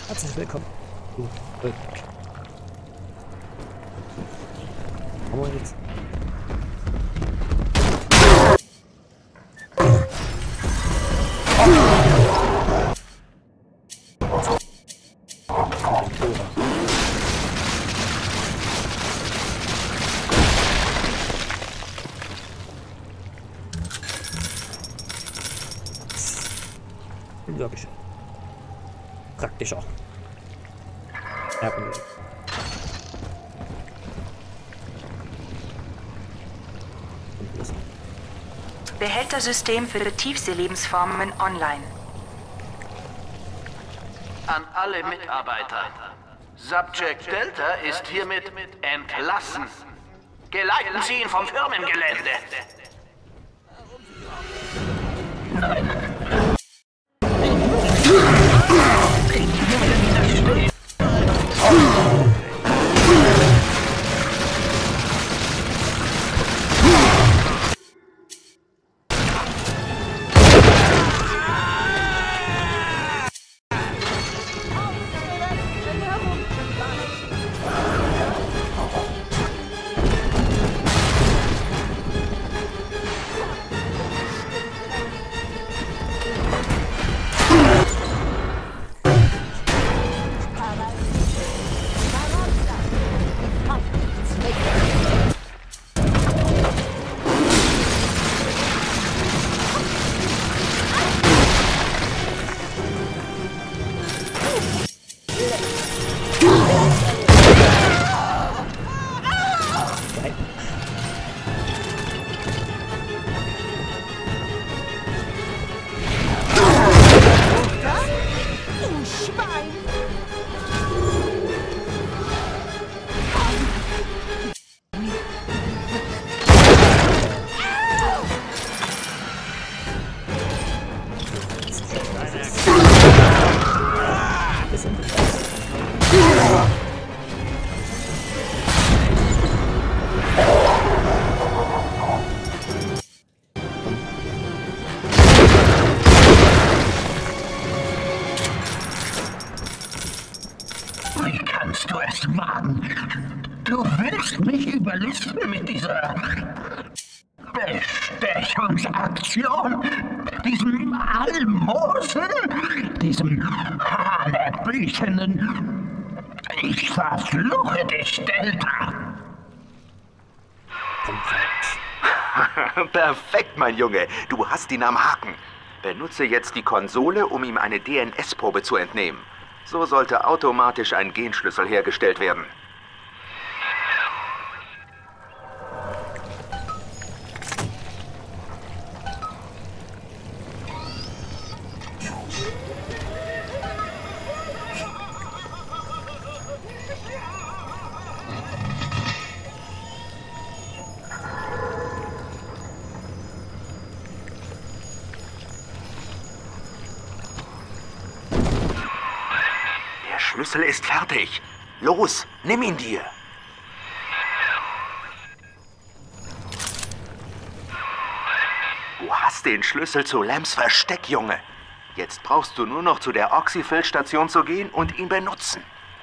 Herzlich willkommen. Zurück. Haben wir jetzt? Wirklich praktischer. Ergonomie. Behältersystem für Tiefseelebensformen online. An alle Mitarbeiter. Subject Delta ist hiermit entlassen. Geleiten Sie ihn vom Firmengelände. Wie kannst du es wagen? Du willst mich überlisten mit dieser Bestechungsaktion? Diesem Almosen? Diesem hanebüchenen... Ich verfluche dich, Delta! Perfekt, mein Junge. Du hast ihn am Haken. Benutze jetzt die Konsole, um ihm eine DNS-Probe zu entnehmen. So sollte automatisch ein Genschlüssel hergestellt werden. Der Schlüssel ist fertig. Los, nimm ihn dir. Du hast den Schlüssel zu Lambs Versteck, Junge. Jetzt brauchst du nur noch zu der Oxyfill-Station zu gehen und ihn benutzen.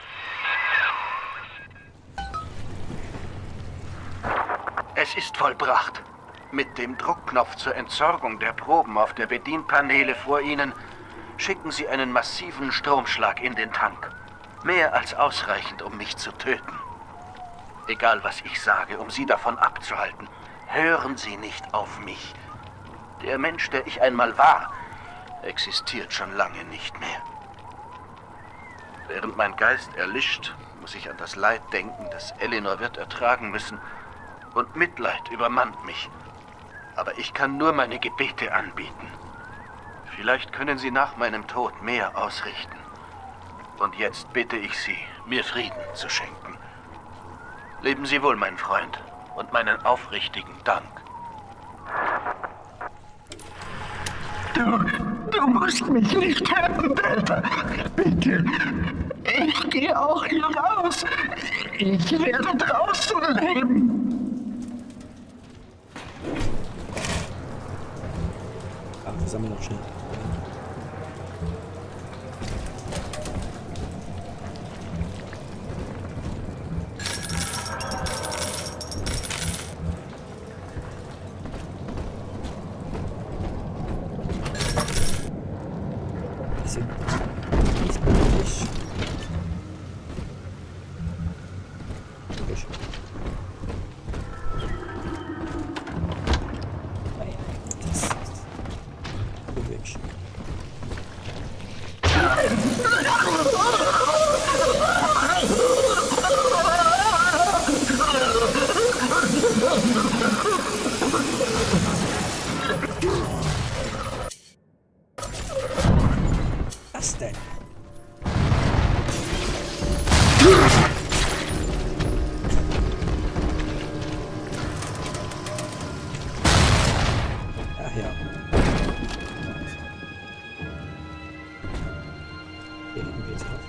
Es ist vollbracht. Mit dem Druckknopf zur Entsorgung der Proben auf der Bedienpaneele vor Ihnen schicken Sie einen massiven Stromschlag in den Tank. Mehr als ausreichend, um mich zu töten. Egal, was ich sage, um Sie davon abzuhalten, hören Sie nicht auf mich. Der Mensch, der ich einmal war, existiert schon lange nicht mehr. Während mein Geist erlischt, muss ich an das Leid denken, das Eleanor wird ertragen müssen, und Mitleid übermannt mich. Aber ich kann nur meine Gebete anbieten. Vielleicht können Sie nach meinem Tod mehr ausrichten. Und jetzt bitte ich Sie, mir Frieden zu schenken. Leben Sie wohl, mein Freund, und meinen aufrichtigen Dank. Du musst mich nicht töten, Delta. Bitte. Ich gehe auch hier raus. Ich werde draußen leben. Ach, das haben wir noch schnell. sind diesbezüglich logisch. Naja, das ist logisch. Was denn? Ach ja. Hier hinten geht's drauf.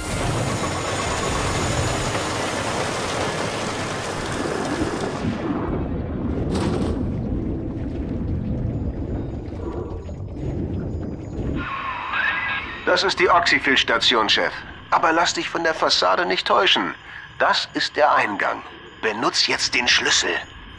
Das ist die Oxyphil-Station, Chef. Aber lass dich von der Fassade nicht täuschen. Das ist der Eingang. Benutz jetzt den Schlüssel.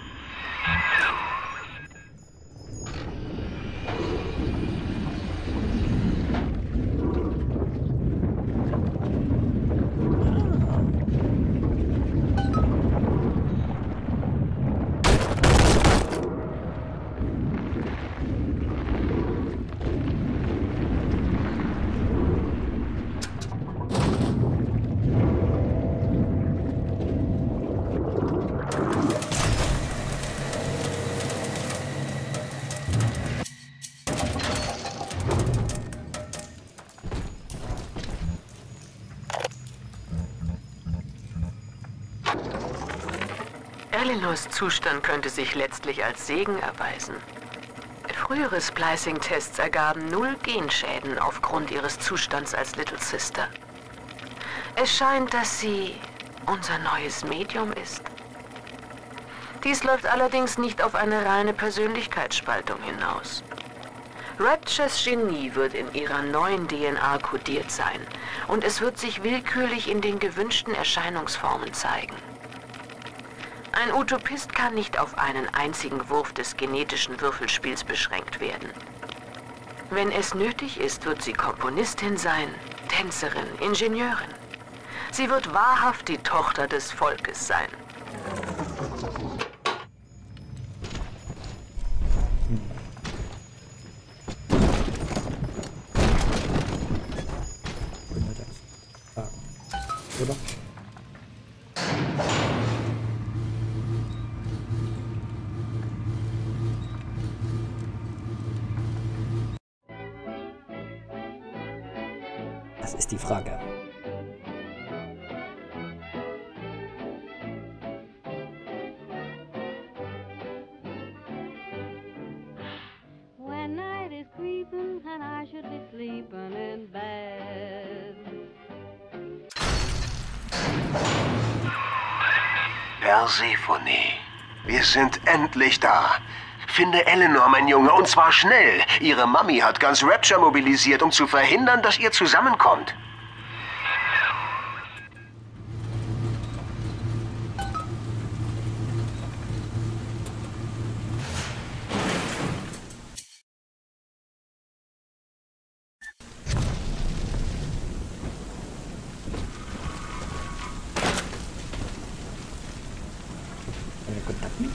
Elinors Zustand könnte sich letztlich als Segen erweisen. Frühere Splicing-Tests ergaben 0 Genschäden aufgrund ihres Zustands als Little Sister. Es scheint, dass sie unser neues Medium ist. Dies läuft allerdings nicht auf eine reine Persönlichkeitsspaltung hinaus. Raptures Genie wird in ihrer neuen DNA kodiert sein und es wird sich willkürlich in den gewünschten Erscheinungsformen zeigen. Ein Utopist kann nicht auf einen einzigen Wurf des genetischen Würfelspiels beschränkt werden. Wenn es nötig ist, wird sie Komponistin sein, Tänzerin, Ingenieurin. Sie wird wahrhaft die Tochter des Volkes sein. Oder? Das ist die Frage. When night is creeping and I should be sleeping in bed. Persephone, wir sind endlich da. Finde Eleanor, mein Junge, und zwar schnell. Ihre Mami hat ganz Rapture mobilisiert, um zu verhindern, dass ihr zusammenkommt. Kontakten?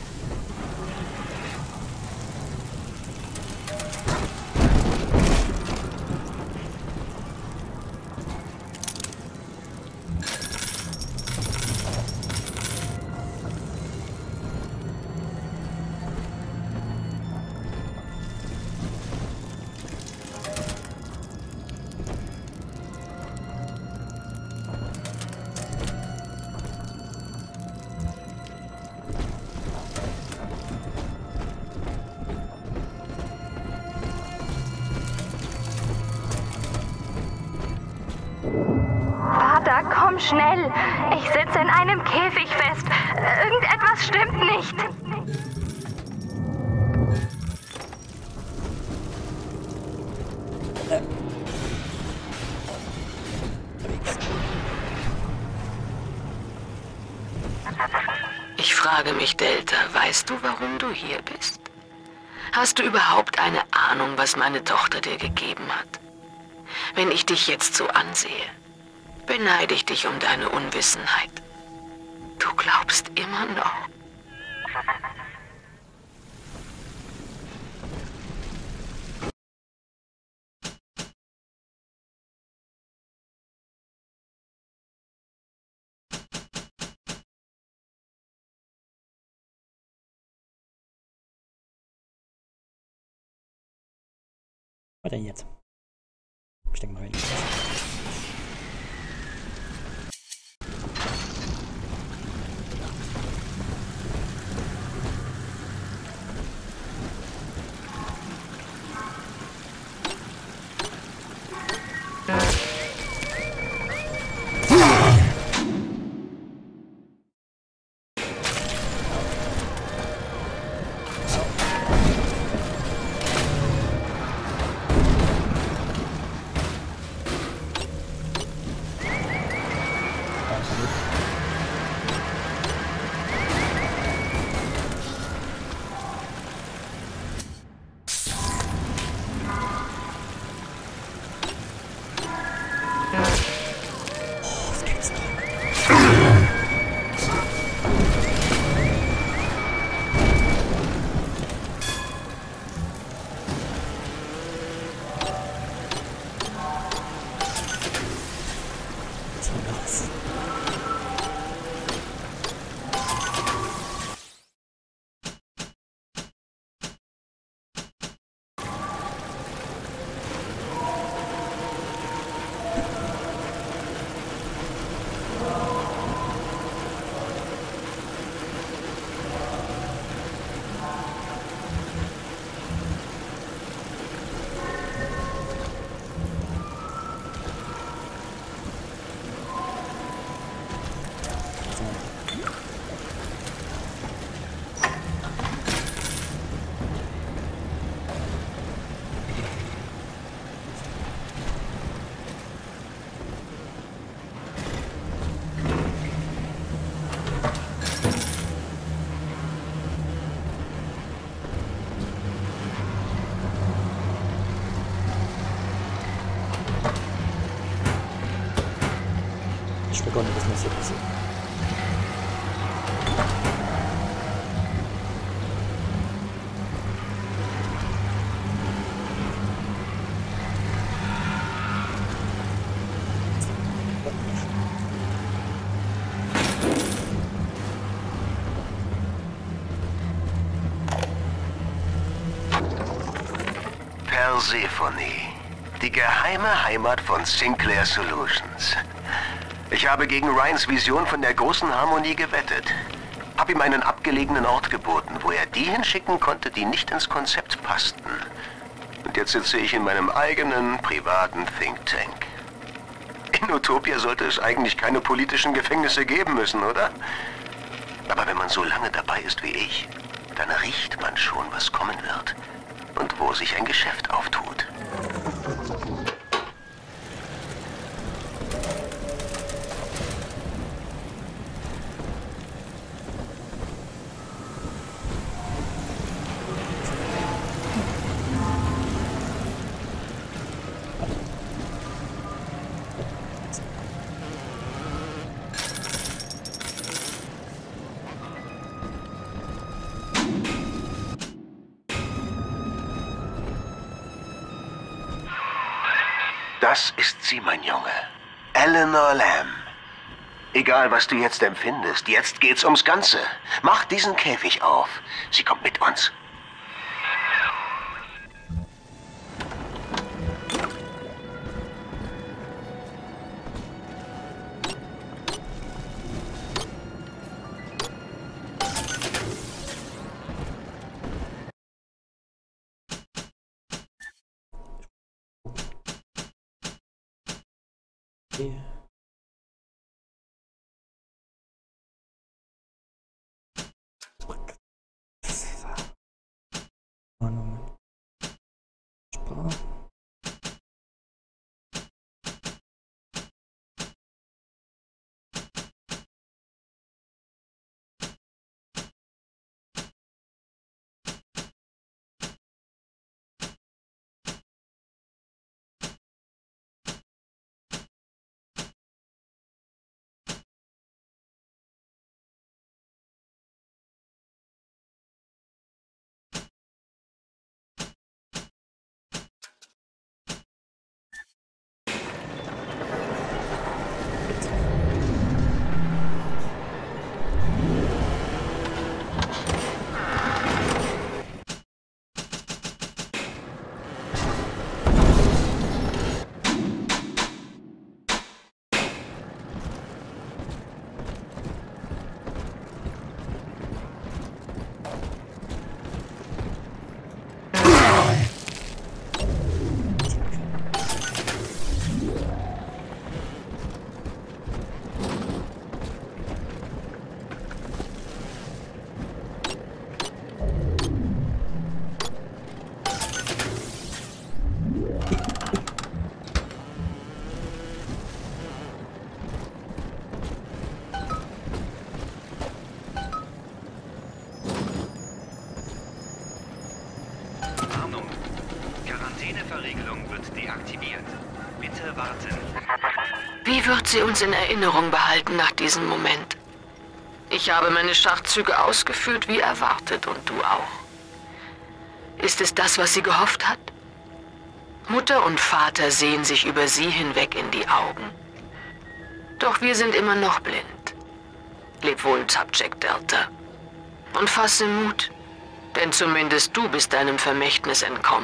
Vater, komm schnell! Ich sitze in einem Käfig fest. Irgendetwas stimmt nicht. Ich frage mich, Delta, weißt du, warum du hier bist? Hast du überhaupt eine Ahnung, was meine Tochter dir gegeben hat? Wenn ich dich jetzt so ansehe, beneide ich dich um deine Unwissenheit. Du glaubst immer noch. Was denn jetzt? Ich denke mal, wenn ich begonnen, was muss hier passieren. Persephone, die geheime Heimat von Sinclair Solutions. Ich habe gegen Ryans Vision von der großen Harmonie gewettet. Hab ihm einen abgelegenen Ort geboten, wo er die hinschicken konnte, die nicht ins Konzept passten. Und jetzt sitze ich in meinem eigenen, privaten Think Tank. In Utopia sollte es eigentlich keine politischen Gefängnisse geben müssen, oder? Aber wenn man so lange dabei ist wie ich, dann riecht man schon, was kommen wird. Und wo sich ein Geschäft auftut. Das ist sie, mein Junge. Eleanor Lamb. Egal, was du jetzt empfindest, jetzt geht's ums Ganze. Mach diesen Käfig auf. Sie kommt mit uns. Sireneverriegelung wird deaktiviert. Bitte warten. Wie wird sie uns in Erinnerung behalten nach diesem Moment? Ich habe meine Schachzüge ausgeführt wie erwartet und du auch. Ist es das, was sie gehofft hat? Mutter und Vater sehen sich über sie hinweg in die Augen. Doch wir sind immer noch blind. Leb wohl, Subject Delta. Und fasse Mut, denn zumindest du bist deinem Vermächtnis entkommen.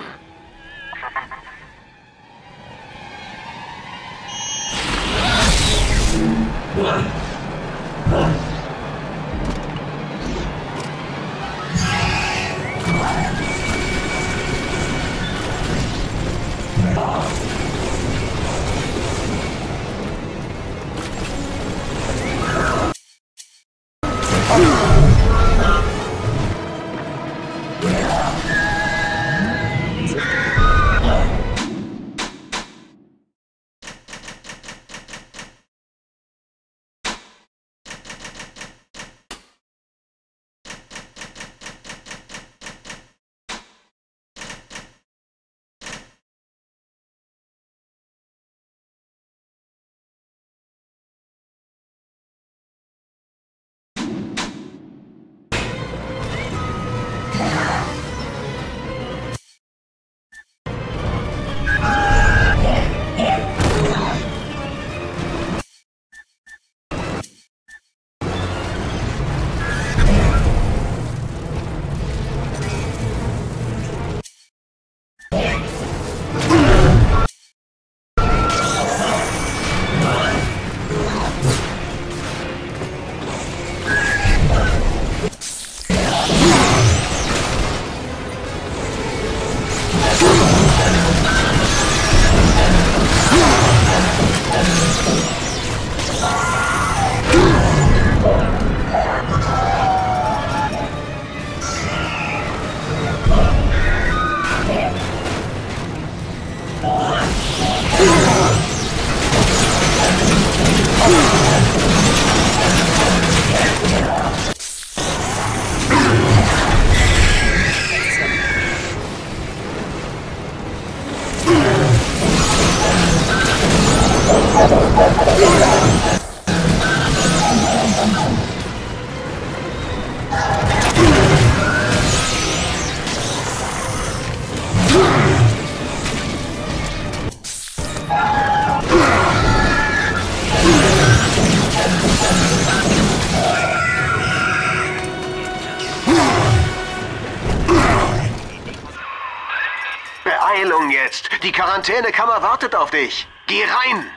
Beeilung jetzt! Die Quarantänekammer wartet auf dich! Geh rein!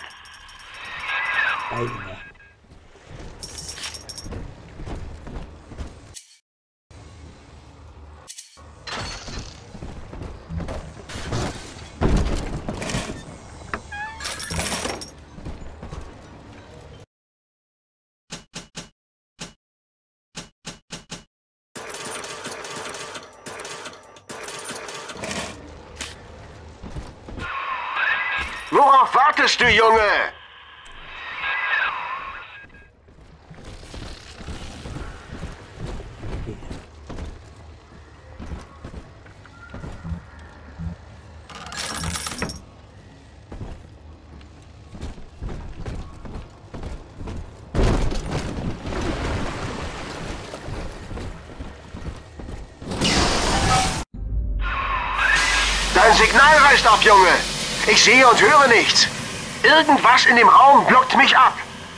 Worauf wartest du, Junge? Dein Signal reißt ab, Junge! Ich sehe und höre nichts. Irgendwas in dem Raum blockt mich ab.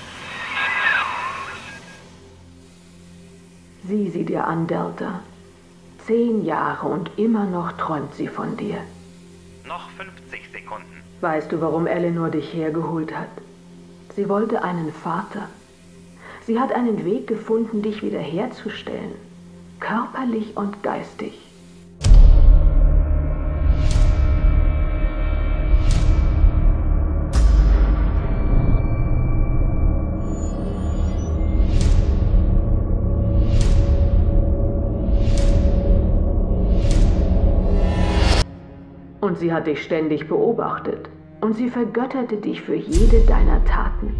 Sieh sie dir an, Delta. 10 Jahre und immer noch träumt sie von dir. Noch 50 Sekunden. Weißt du, warum Eleanor dich hergeholt hat? Sie wollte einen Vater. Sie hat einen Weg gefunden, dich wiederherzustellen. Körperlich und geistig. Und sie hat dich ständig beobachtet. Und sie vergötterte dich für jede deiner Taten.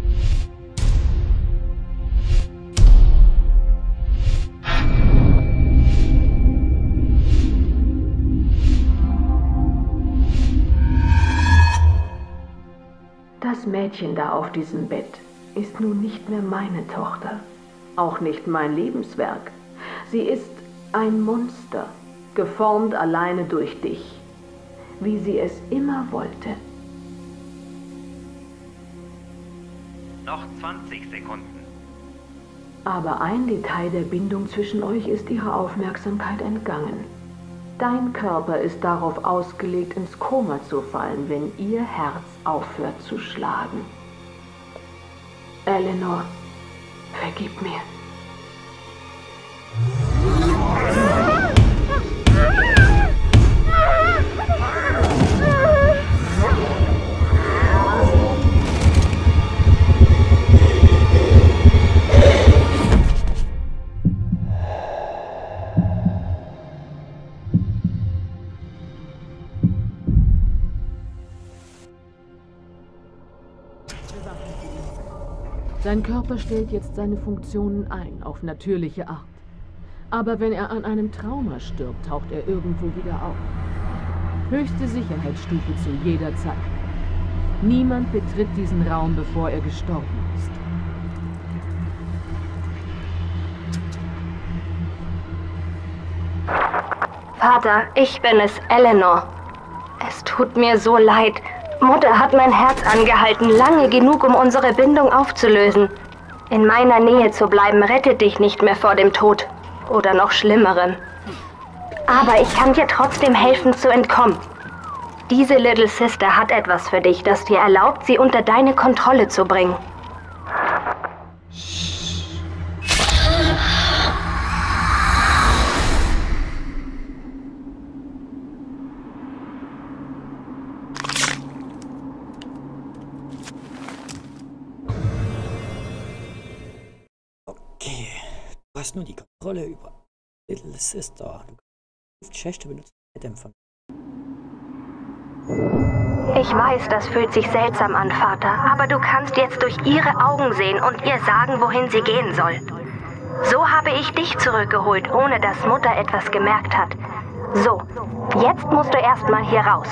Das Mädchen da auf diesem Bett ist nun nicht mehr meine Tochter, auch nicht mein Lebenswerk. Sie ist ein Monster, geformt alleine durch dich, wie sie es immer wollte. Noch 20 Sekunden. Aber ein Detail der Bindung zwischen euch ist ihrer Aufmerksamkeit entgangen. Dein Körper ist darauf ausgelegt, ins Koma zu fallen, wenn ihr Herz aufhört zu schlagen. Eleanor, vergib mir. Sein Körper stellt jetzt seine Funktionen ein, auf natürliche Art. Aber wenn er an einem Trauma stirbt, taucht er irgendwo wieder auf. Höchste Sicherheitsstufe zu jeder Zeit. Niemand betritt diesen Raum, bevor er gestorben ist. Vater, ich bin es, Eleanor. Es tut mir so leid. Mutter hat mein Herz angehalten, lange genug, um unsere Bindung aufzulösen. In meiner Nähe zu bleiben, rettet dich nicht mehr vor dem Tod. Oder noch Schlimmerem. Aber ich kann dir trotzdem helfen, zu entkommen. Diese Little Sister hat etwas für dich, das dir erlaubt, sie unter deine Kontrolle zu bringen. Okay, du hast nun die Kontrolle über Little Sister. Du kannst Schächte benutzen, Dämpfern. Ich weiß, das fühlt sich seltsam an, Vater, aber du kannst jetzt durch ihre Augen sehen und ihr sagen, wohin sie gehen soll. So habe ich dich zurückgeholt, ohne dass Mutter etwas gemerkt hat. So, jetzt musst du erstmal hier raus.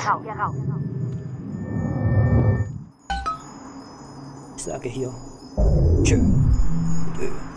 Ich sage hier, tschö.